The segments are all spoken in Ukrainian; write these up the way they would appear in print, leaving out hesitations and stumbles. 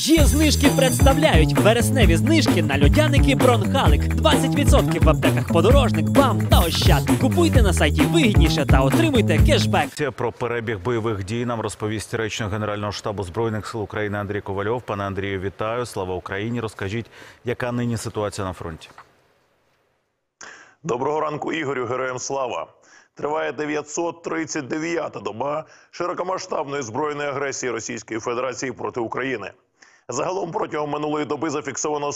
Є знижки представляють вересневі знижки на льодяники Бронхалик. 20% в аптеках Подорожник, БАМ та Ощад. Купуйте на сайті вигідніше та отримуйте кешбек. Про перебіг бойових дій нам розповість речник Генерального штабу Збройних сил України Андрій Ковальов. Пане Андрію, вітаю. Слава Україні. Розкажіть, яка нині ситуація на фронті? Доброго ранку, Ігорю. Героям слава. Триває 939-та доба широкомасштабної збройної агресії Російської Федерації проти України. Загалом протягом минулої доби зафіксовано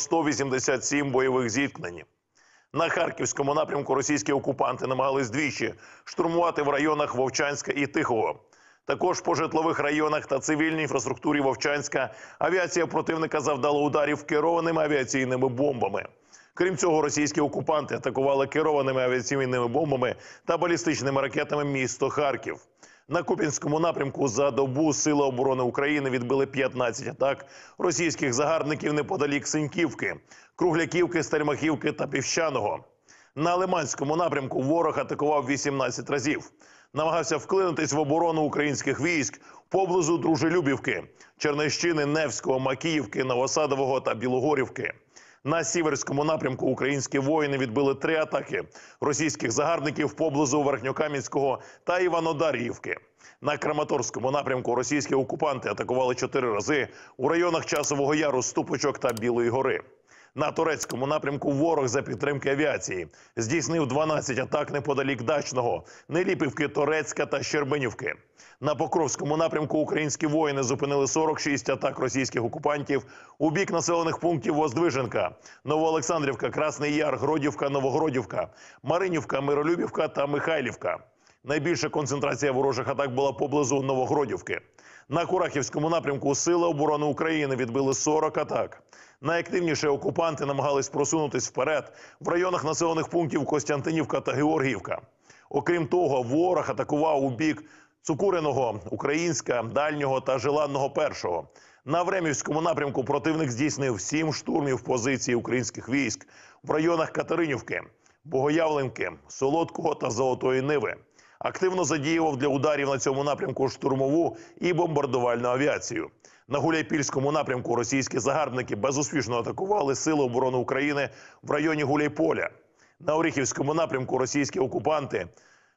187 бойових зіткнень. На Харківському напрямку російські окупанти намагались двічі штурмувати в районах Вовчанська і Тихого. Також по житлових районах та цивільній інфраструктурі Вовчанська авіація противника завдала ударів керованими авіаційними бомбами. Крім цього, російські окупанти атакували керованими авіаційними бомбами та балістичними ракетами місто Харків. На Куп'янському напрямку за добу Сили оборони України відбили 15 атак російських загарбників неподалік Синьківки, Кругляківки, Стельмахівки та Піщаного. На Лиманському напрямку ворог атакував 18 разів. Намагався вклинитись в оборону українських військ поблизу Дружелюбівки, Чернещини, Невського, Макіївки, Новосадового та Білогорівки. На Сіверському напрямку українські воїни відбили 3 атаки російських загарбників поблизу Верхньокам'янського та Іванодаріївки. На Краматорському напрямку російські окупанти атакували 4 рази у районах Часового Яру, Ступочок та Білої Гори. На Торецькому напрямку ворог за підтримки авіації здійснив 12 атак неподалік Дачного, Неліпівки, Торецька та Щербинівки. На Покровському напрямку українські воїни зупинили 46 атак російських окупантів у бік населених пунктів Воздвиженка, Новоолександрівка, Красний Яр, Гродівка, Новогродівка, Маринівка, Миролюбівка та Михайлівка. Найбільша концентрація ворожих атак була поблизу Новогродівки. На Курахівському напрямку Сили оборони України відбили 40 атак. Найактивніше окупанти намагались просунутись вперед в районах населених пунктів Костянтинівка та Георгіївка. Окрім того, ворог атакував у бік Цукуриного, Українська, Дальнього та Желанного першого. На Времівському напрямку противник здійснив 7 штурмів позицій українських військ в районах Катеринівки, Богоявленки, Солодкого та Золотої Ниви. Активно задіював для ударів на цьому напрямку штурмову і бомбардувальну авіацію. На Гуляйпільському напрямку російські загарбники безуспішно атакували Сили оборони України в районі Гуляйполя. На Оріхівському напрямку російські окупанти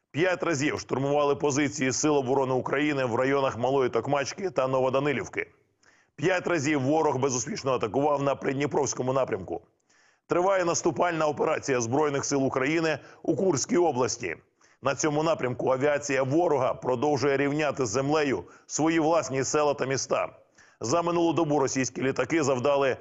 5 разів штурмували позиції Сил оборони України в районах Малої Токмачки та Новоданилівки. 5 разів ворог безуспішно атакував на Придніпровському напрямку. Триває наступальна операція Збройних сил України у Курській області. На цьому напрямку авіація ворога продовжує рівняти з землею свої власні села та міста. За минулу добу російські літаки завдали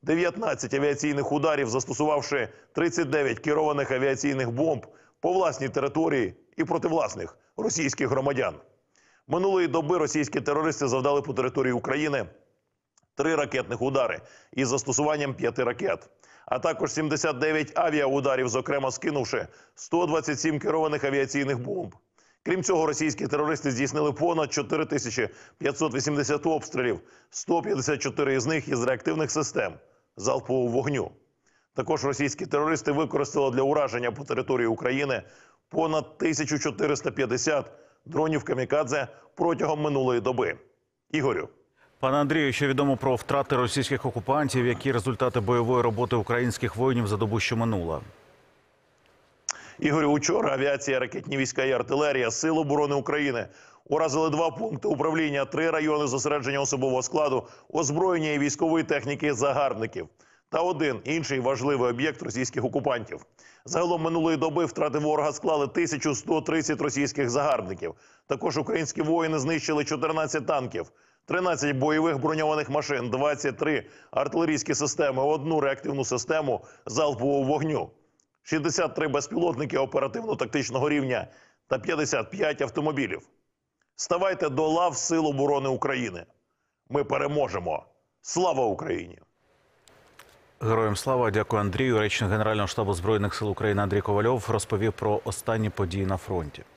19 авіаційних ударів, застосувавши 39 керованих авіаційних бомб по власній території і проти власних російських громадян. Минулої доби російські терористи завдали по території України 3 ракетних удари із застосуванням 5 ракет, а також 79 авіаударів, зокрема скинувши 127 керованих авіаційних бомб. Крім цього, російські терористи здійснили понад 4580 обстрілів, 154 із них із реактивних систем залпового вогню. Також російські терористи використали для ураження по території України понад 1450 дронів «Камікадзе» протягом минулої доби. Ігорю. Пане Андрію, що відомо про втрати російських окупантів, які результати бойової роботи українських воїнів за добу, що минула? Ігорю, учора авіація, ракетні війська і артилерія Сил оборони України уразили 2 пункти управління, 3 райони зосередження особового складу, озброєння і військової техніки загарбників та 1 інший важливий об'єкт російських окупантів. Загалом минулої доби втрати ворога склали 1130 російських загарбників. Також українські воїни знищили 14 танків, 13 бойових броньованих машин, 23 артилерійські системи, 1 реактивну систему залпового вогню, 63 безпілотники оперативно-тактичного рівня та 55 автомобілів. Ставайте до лав Сил оборони України. Ми переможемо. Слава Україні! Героям слава. Дякую, Андрію. Речник Генерального штабу Збройних сил України Андрій Ковальов розповів про останні події на фронті.